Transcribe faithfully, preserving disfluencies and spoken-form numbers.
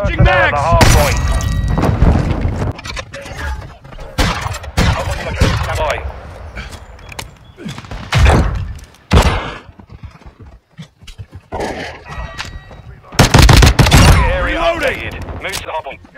Changing mags! The hard point. Area updated. Move to the hard point.